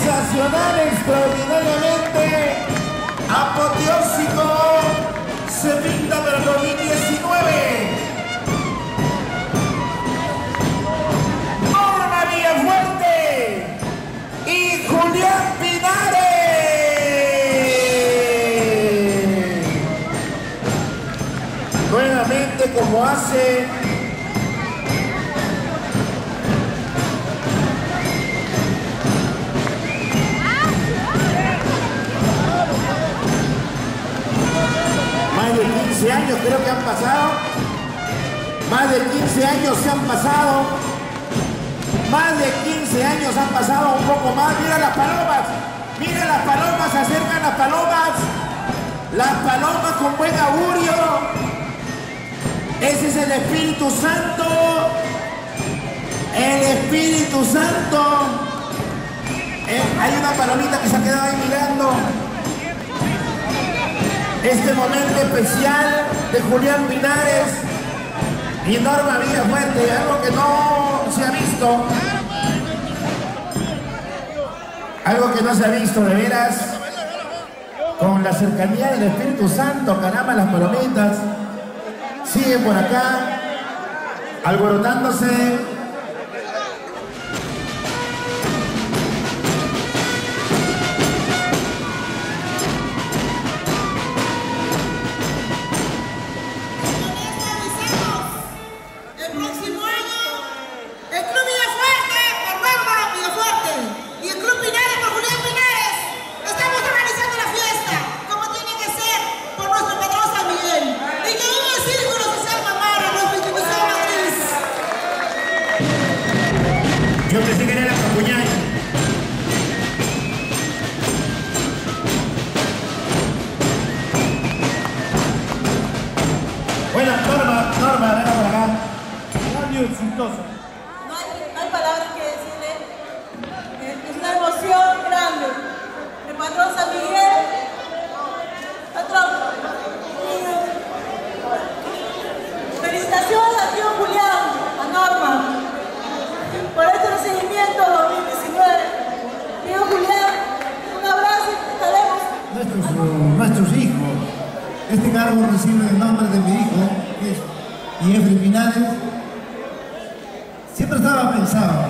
sensacional, extraordinariamente apoteósico, se pinta para el 2019. Norma Villafuerte y Julián Pinares. Nuevamente, como hace más de 15 años, creo que han pasado. Más de 15 años se han pasado. Más de 15 años han pasado, un poco más. Mira las palomas. Mira las palomas, se acercan las palomas. Las palomas con buen augurio. Ese es el Espíritu Santo. El Espíritu Santo. Hay una palomita que se ha quedado ahí mirando este momento especial de Julián Pinares y Norma Villafuerte, algo que no se ha visto, algo que no se ha visto de veras, con la cercanía del Espíritu Santo. Caramba, las palomitas siguen por acá, alborotándose. Yo pensé que era la capuñal. Bueno, Norma, ven por acá. Radio exitosa. No hay palabras que decirle. Es una emoción grande. El patrón San Miguel, patrón. Felicitaciones a tío Julián, a Norma, por este recibimiento 2019. Tío Julián, un abrazo y estaremos. Nuestros hijos. Este cargo recibe el nombre de mi hijo, que es Jeffrey Pinares. Siempre estaba pensado.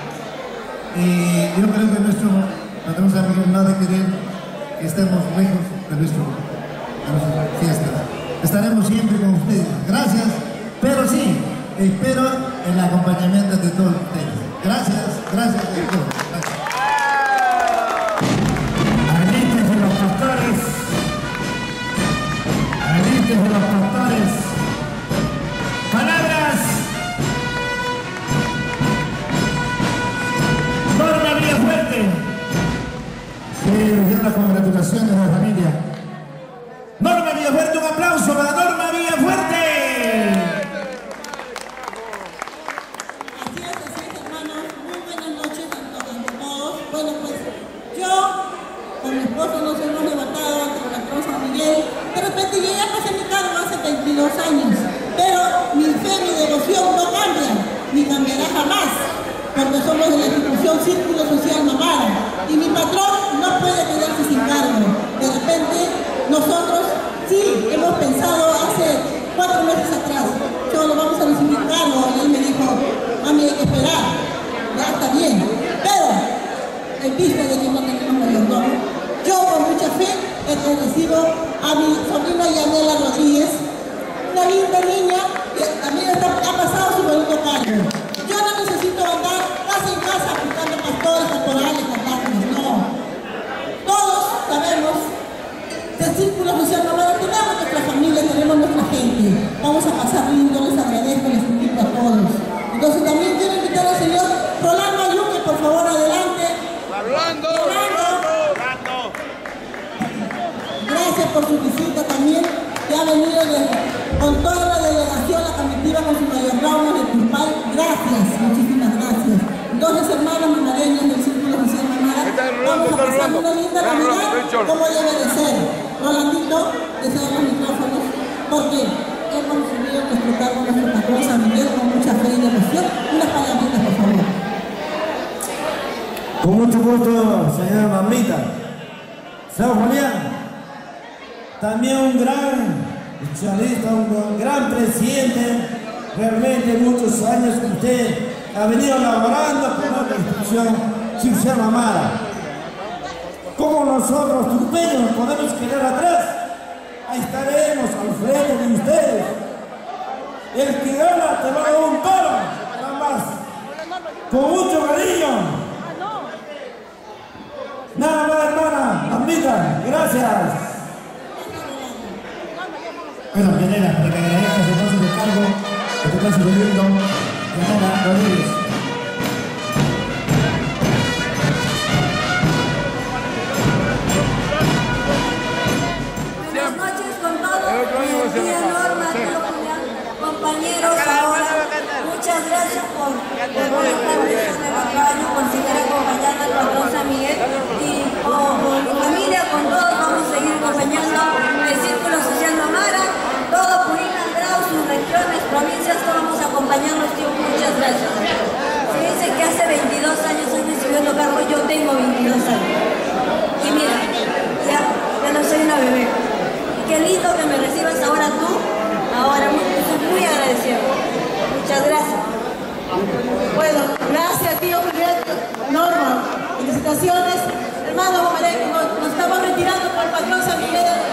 Y yo creo que nuestro patrón San Miguel no ha de querer que estemos lejos de nuestra fiesta. Estaremos siempre con ustedes. Gracias, pero sí, espero el acompañamiento de todos ustedes. Gracias de todo. Gracias. Alístense los pastores. Alístense los pastores. Palabras. Norma Villafuerte. Sí, las congratulaciones a la familia. Norma Villafuerte, un aplauso para Norma Villafuerte. Nos hemos levantado ante el patrón San Miguel. De repente yo ya pasé mi cargo hace 22 años, pero mi fe, mi devoción no cambia, ni cambiará jamás, porque somos de la institución Círculo Social Mamara, y mi patrón no puede quedarse sin cargo. De repente, nosotros sí hemos pensado hace 4 meses atrás, yo lo vamos a recibir cargo, y él me dijo, mami, hay que esperar, ya está bien, pero en vista de que no tenemos mayordomo, yo con mucha fe recibo a mi sobrina Yanela Rodríguez, una linda niña que también ha pasado su bonito cargo. Yo no necesito andar casa en casa buscando pastores, caporales, catástrofes, no. Todos sabemos que el Círculo Social Mamara tenemos nuestra familia, tenemos nuestra gente. Vamos a pasar lindo, les agradezco, les invito a todos. Entonces también quiero invitar al señor Rolando Ayuque, por favor, adelante. Rolando. Gracias por su visita también, que ha venido con toda la delegación, la comitiva con su mayordomo de Turpal. Gracias, muchísimas gracias. Entonces, hermanos mamareños del Círculo Social Mamara, vamos a pasar una linda Navidad como debe de ser. Rolandito, te cedo los micrófonos, porque hemos recibido nuestro cargo, nuestro patrón San Miguel, con mucha fe y devoción. Unas palabritas, por favor. Con mucho gusto, señora mamita. San Julián, también un gran socialista, un gran presidente. Realmente muchos años que usted ha venido laborando por la institución Circelo Amara. ¿Cómo nosotros, turpeños, nos podemos quedar atrás? Ahí estaremos al frente de ustedes. El que gana te va a dar un toro, nada más. Con mucho cariño. Nada más, hermana, mamita, gracias. Bueno, Yanela, para que agradezcas entonces el cargo que te está sucediendo, Yanela Rodríguez. Buenas noches con todos, tía Norma, tío Julián, compañeros ahora, muchas gracias por estar en el caballo, por seguir acompañando al patrón San Miguel y con mi familia, con todos vamos a seguir acompañando el Círculo Social Amara, todo Purín, Andrao, sus regiones, provincias, todos vamos a acompañarlos, tío, muchas gracias. Se dice que hace 22 años estoy recibiendo cargo, yo tengo 22 años. Y mira, ya no soy una bebé. Y qué lindo que me recibas ahora tú, ahora soy muy agradecido. Muchas gracias. Bueno, gracias tío Julián. Norma, felicitaciones. Hermano, nos estamos retirando por el patrón San Miguel.